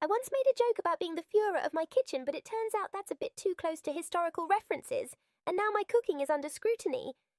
I once made a joke about being the Fuhrer of my kitchen, but it turns out that's a bit too close to historical references, and now my cooking is under scrutiny.